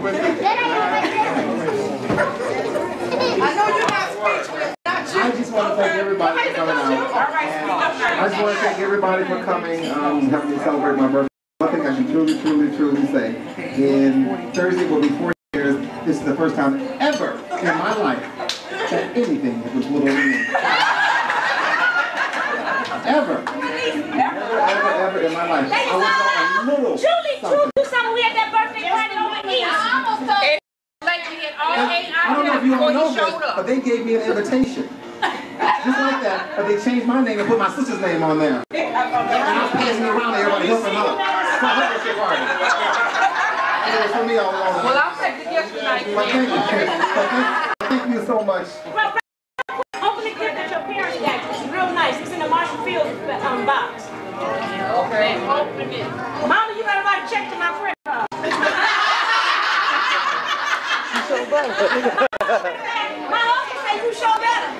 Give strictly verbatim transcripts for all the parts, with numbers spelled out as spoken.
know you're not speechless. Not you. I just want to thank everybody for coming out. I just want to thank everybody for coming, um, helping me celebrate my birthday. One thing I can truly, truly, truly say, in Thursday will be four years. This is the first time ever in my life that anything was little to me. Ever. Ever, ever, ever in my life. I was a little Julie, something. do something. We had that birthday party over East. I almost thought like we had all eight I don't know if you all know this, but they gave me an invitation. Just like that, but they changed my name and put my sister's name on there. And I was passing around to everybody helping her. So her birthday party. And it was for me all along. Well, I'll take the gift tonight. But thank you. But thank, thank you so much. Open the gift that your parents got you. It's real nice. It's in the Marshall Field um, box. Okay, open it. Mama, you better write a check to my friend. You so better. My uncle said you show better.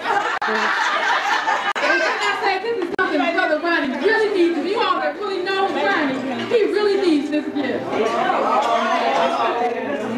I said this is something Brother Ronnie really needs. If you all that really know Ronnie, he really needs this gift.